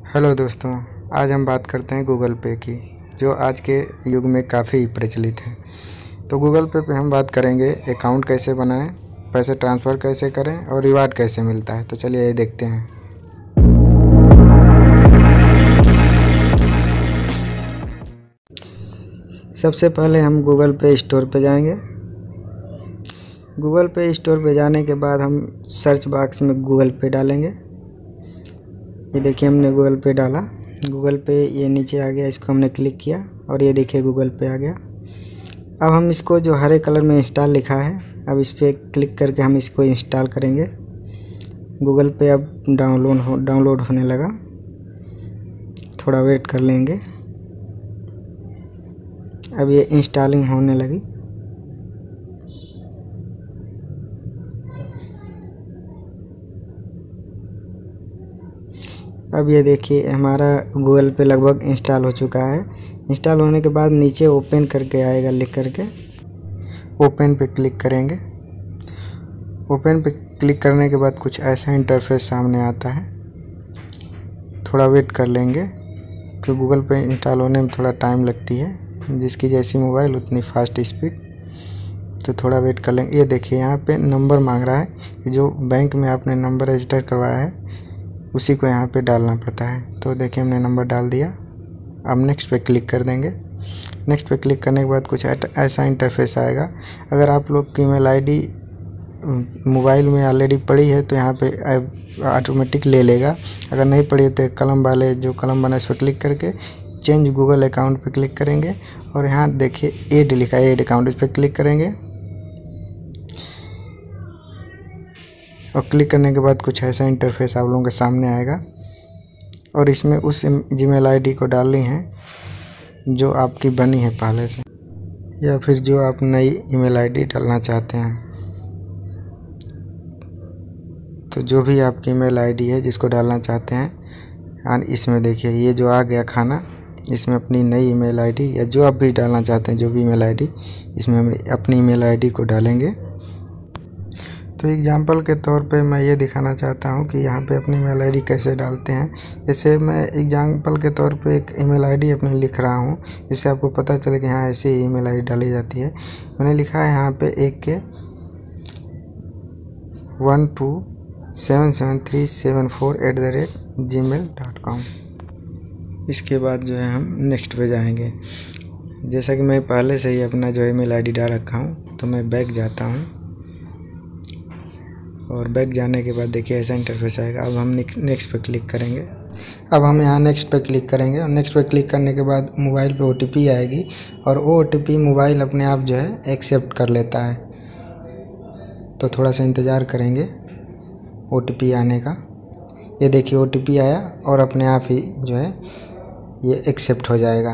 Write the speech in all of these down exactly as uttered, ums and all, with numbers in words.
Hello दोस्तों, आज हम बात करते हैं गूगल पे की, जो आज के युग में काफ़ी प्रचलित है। तो गूगल पे पे हम बात करेंगे अकाउंट कैसे बनाएं, पैसे ट्रांसफ़र कैसे करें और रिवार्ड कैसे मिलता है। तो चलिए ये देखते हैं। सबसे पहले हम गूगल पे स्टोर पे जाएंगे। गूगल पे स्टोर पे जाने के बाद हम सर्च बॉक्स में गूगल पे डालेंगे। ये देखिए हमने गूगल पे डाला, गूगल पे ये नीचे आ गया, इसको हमने क्लिक किया और ये देखिए गूगल पे आ गया। अब हम इसको जो हरे कलर में इंस्टॉल लिखा है, अब इस पर क्लिक करके हम इसको इंस्टॉल करेंगे। गूगल पे अब डाउनलोड हो डाउनलोड होने लगा, थोड़ा वेट कर लेंगे। अब ये इंस्टॉलिंग होने लगी। अब ये देखिए हमारा गूगल पे लगभग इंस्टॉल हो चुका है। इंस्टॉल होने के बाद नीचे ओपन करके आएगा, लिख करके ओपन पे क्लिक करेंगे। ओपन पे क्लिक करने के बाद कुछ ऐसा इंटरफेस सामने आता है। थोड़ा वेट कर लेंगे क्योंकि गूगल पे इंस्टॉल होने में थोड़ा टाइम लगती है, जिसकी जैसी मोबाइल उतनी फास्ट स्पीड। तो थोड़ा वेट कर लेंगे। ये देखिए यहाँ पे नंबर मांग रहा है कि जो बैंक में आपने नंबर रजिस्टर करवाया है उसी को यहाँ पे डालना पड़ता है। तो देखिए हमने नंबर डाल दिया। अब नेक्स्ट पे क्लिक कर देंगे। नेक्स्ट पे क्लिक करने के बाद कुछ ऐसा इंटरफेस आएगा। अगर आप लोग की ईमेल आईडी मोबाइल में ऑलरेडी पड़ी है तो यहाँ पे ऑटोमेटिक ले लेगा। अगर नहीं पड़ी है तो कलम वाले जो कलम बना इस पर क्लिक करके चेंज गूगल अकाउंट पे क्लिक करेंगे और यहाँ देखिए ऐड लिखा है, ऐड अकाउंट, इस पर क्लिक करेंगे। और क्लिक करने के बाद कुछ ऐसा इंटरफेस आप लोगों के सामने आएगा और इसमें उस जीमेल आईडी को डालनी है जो आपकी बनी है पहले से, या फिर जो आप नई ईमेल आईडी डालना चाहते हैं। तो जो भी आपकी ईमेल आईडी है जिसको डालना चाहते हैं, इसमें देखिए ये जो आ गया खाना, इसमें अपनी नई ईमेल आईडी या जो आप भी डालना चाहते हैं जो भी ईमेल आईडी, इसमें हम अपनी ईमेल आईडी को डालेंगे। तो एग्जाम्पल के तौर पे मैं ये दिखाना चाहता हूँ कि यहाँ पे अपनी ईमेल आईडी कैसे डालते हैं। जैसे मैं एग्जाम्पल के तौर पे एक ईमेल आईडी अपनी लिख रहा हूँ, जिससे आपको पता चले कि हाँ ऐसे ही ईमेल आईडी डाली जाती है। मैंने लिखा है यहाँ पे एक K one two seven seven three seven four at the rate Gmail dot com. इसके बाद जो है हम नेक्स्ट पे जाएंगे। जैसा कि मैं पहले से ही अपना जो ईमेल आईडी डाल रखा हूँ, तो मैं बैक जाता हूँ और बैक जाने के बाद देखिए ऐसा इंटरफेस आएगा। अब हम नेक्स्ट पे क्लिक करेंगे। अब हम यहाँ नेक्स्ट पे क्लिक करेंगे और नेक्स्ट पे क्लिक करने के बाद मोबाइल पे ओटीपी आएगी और वो ओटीपी मोबाइल अपने आप जो है एक्सेप्ट कर लेता है। तो थोड़ा सा इंतज़ार करेंगे ओटीपी आने का। ये देखिए ओटीपी आया और अपने आप ही जो है ये एक्सेप्ट हो जाएगा।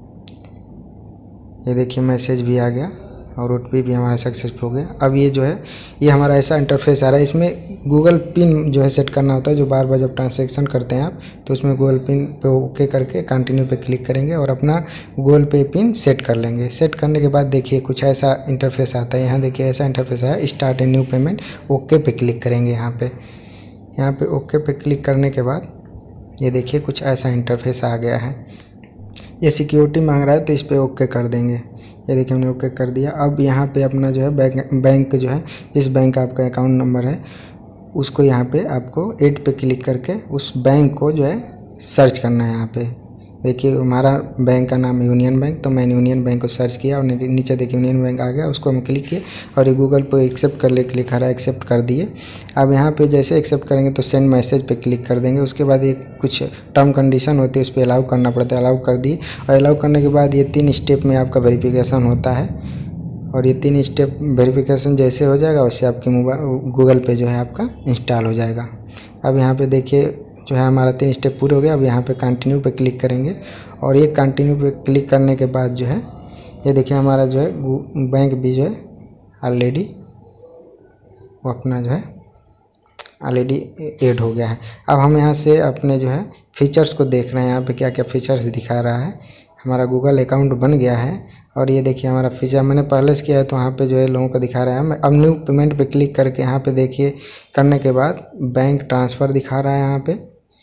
ये देखिए मैसेज भी आ गया और ओटीपी भी हमारा सक्सेसफुल हो गया। अब ये जो है ये हमारा ऐसा इंटरफेस आ रहा है। इसमें गूगल पिन जो है सेट करना होता है, जो बार बार जब ट्रांजैक्शन करते हैं आप, तो उसमें गूगल पिन पे ओके करके कंटिन्यू पे क्लिक करेंगे और अपना गूगल पे पिन सेट कर लेंगे। सेट करने के बाद देखिए कुछ ऐसा इंटरफेस आता है। यहाँ देखिए ऐसा इंटरफेस है, start a new payment, okay पे क्लिक करेंगे। यहाँ पे यहाँ पे ओके पे क्लिक करने के बाद ये देखिए कुछ ऐसा इंटरफेस आ गया है। ये सिक्योरिटी मांग रहा है तो इस पर ओके कर देंगे। ये देखिए हमने ओके कर दिया। अब यहाँ पे अपना जो है बैंक बैंक जो है, जिस बैंक का आपका अकाउंट नंबर है उसको यहाँ पे आपको ऐड पे क्लिक करके उस बैंक को जो है सर्च करना है। यहाँ पे देखिए हमारा बैंक का नाम यूनियन बैंक, तो मैंने यूनियन बैंक को सर्च किया और नीचे देखिए यूनियन बैंक आ गया, उसको हम क्लिक किए और ये गूगल पे एक्सेप्ट कर ले क्लिक आ रहा है, एक्सेप्ट कर दिए। अब यहाँ पे जैसे एक्सेप्ट करेंगे तो सेंड मैसेज पे क्लिक कर देंगे। उसके बाद ये कुछ टर्म कंडीशन होती है, उस पर अलाउ करना पड़ता है। अलाउ कर दिए और अलाउ करने के बाद ये तीन स्टेप में आपका वेरिफिकेशन होता है और ये तीन स्टेप वेरिफिकेशन जैसे हो जाएगा वैसे आपकी मोबाइल गूगल पे जो है आपका इंस्टॉल हो जाएगा। अब यहाँ पे देखिए जो है हमारा तीन स्टेप पूरे हो गया। अब यहाँ पे कंटिन्यू पे क्लिक करेंगे और ये कंटिन्यू पे क्लिक करने के बाद जो है ये देखिए हमारा जो है बैंक भी जो है ऑलरेडी वो अपना जो है ऑलरेडी ऐड हो गया है। अब हम यहाँ से अपने जो है फीचर्स को देख रहे हैं, यहाँ पे क्या क्या फीचर्स दिखा रहा है। हमारा गूगल अकाउंट बन गया है और ये देखिए हमारा फीचर मैंने पहले से किया है तो वहाँ पे जो है लोगों को दिखा रहा है। मैं अब न्यू पेमेंट पे क्लिक करके यहाँ पे देखिए करने के बाद बैंक ट्रांसफ़र दिखा रहा है। यहाँ पे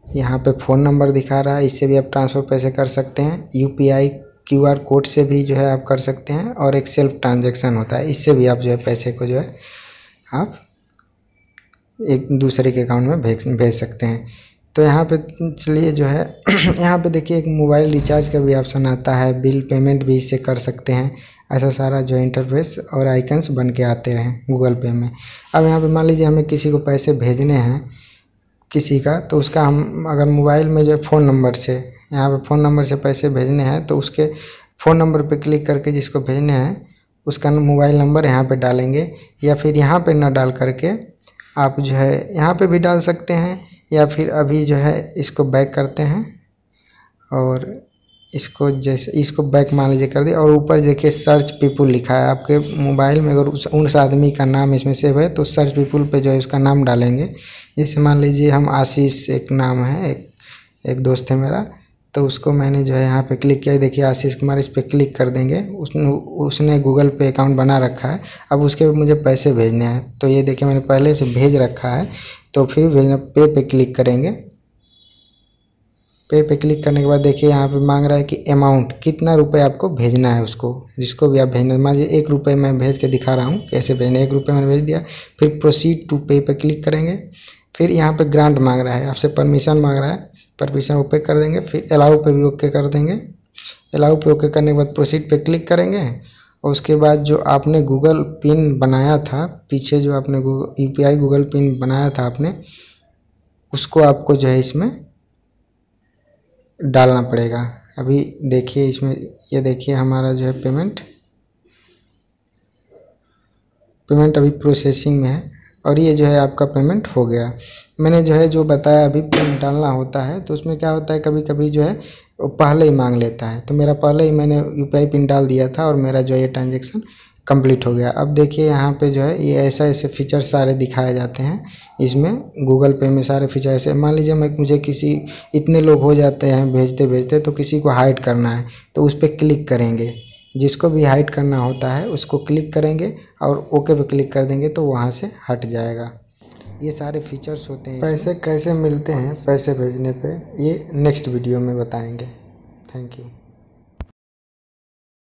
यहाँ पे फ़ोन नंबर दिखा रहा है, इससे भी आप ट्रांसफ़र पैसे कर सकते हैं। यूपीआई क्यूआर कोड से भी जो है आप कर सकते हैं, और एक सेल्फ ट्रांजैक्शन होता है, इससे भी आप जो है पैसे को जो है आप एक दूसरे के अकाउंट में भेज भेज सकते हैं। तो यहाँ पे चलिए जो है यहाँ पे देखिए एक मोबाइल रिचार्ज का भी ऑप्शन आता है, बिल पेमेंट भी इससे कर सकते हैं। ऐसा सारा जो इंटरफेस और आइकन्स बन के आते हैं गूगल पे में। अब यहाँ पे मान लीजिए हमें किसी को पैसे भेजने हैं किसी का, तो उसका हम अगर मोबाइल में जो फ़ोन नंबर से यहाँ पे फ़ोन नंबर से पैसे भेजने हैं, तो उसके फ़ोन नंबर पे क्लिक करके जिसको भेजने हैं उसका मोबाइल नंबर यहाँ पे डालेंगे, या फिर यहाँ पे ना डाल करके आप जो है यहाँ पे भी डाल सकते हैं, या फिर अभी जो है इसको बैक करते हैं और इसको जैसे इसको बैक मान लीजिए कर दिए, और ऊपर देखिए सर्च पीपुल लिखा है। आपके मोबाइल में अगर उस उस आदमी का नाम इसमें सेव है तो सर्च पीपुल पे जो है उसका नाम डालेंगे। जैसे मान लीजिए हम आशीष एक नाम है, एक एक दोस्त है मेरा, तो उसको मैंने जो है यहाँ पे क्लिक किया, देखिए आशीष कुमार, इस पर क्लिक कर देंगे। उसने उसने गूगल पे अकाउंट बना रखा है। अब उसके मुझे पैसे भेजने हैं, तो ये देखिए मैंने पहले से भेज रखा है, तो फिर भेजना पे पे क्लिक करेंगे। पे पे क्लिक करने के बाद देखिए यहाँ पे मांग रहा है कि अमाउंट कितना रुपए आपको भेजना है उसको, जिसको भी आप भेजना। मान लीजिए एक रुपये मैं भेज के दिखा रहा हूँ कैसे भेजना। एक रुपये मैंने भेज दिया, फिर प्रोसीड टू पे पे क्लिक करेंगे। फिर यहाँ पे ग्रांट मांग रहा है, आपसे परमिशन मांग रहा है, परमिशन ओके कर देंगे। फिर अलाउ पे भी ओके कर देंगे। अलाउ पे ओके करने के बाद प्रोसीड पे क्लिक करेंगे, और उसके बाद जो आपने गूगल पिन बनाया था पीछे, जो आपने Google U P I Google pin बनाया था आपने, उसको आपको जो है इसमें डालना पड़ेगा। अभी देखिए इसमें, ये देखिए हमारा जो है पेमेंट पेमेंट अभी प्रोसेसिंग में है, और ये जो है आपका पेमेंट हो गया। मैंने जो है जो बताया अभी पिन डालना होता है, तो उसमें क्या होता है कभी कभी जो है वो पहले ही मांग लेता है। तो मेरा पहले ही मैंने यू पी आई पिन डाल दिया था, और मेरा जो है ये ट्रांजेक्शन कंप्लीट हो गया। अब देखिए यहाँ पे जो है ये ऐसा ऐसे फीचर सारे दिखाए जाते हैं इसमें। गूगल पे में सारे फीचर ऐसे, मान लीजिए मैं मुझे किसी इतने लोग हो जाते हैं भेजते भेजते, तो किसी को हाइड करना है तो उस पर क्लिक करेंगे। जिसको भी हाइड करना होता है उसको क्लिक करेंगे और ओके पे क्लिक कर देंगे, तो वहाँ से हट जाएगा। ये सारे फीचर्स होते हैं। पैसे कैसे मिलते हैं पैसे भेजने पे, ये नेक्स्ट वीडियो में बताएंगे। Thank you.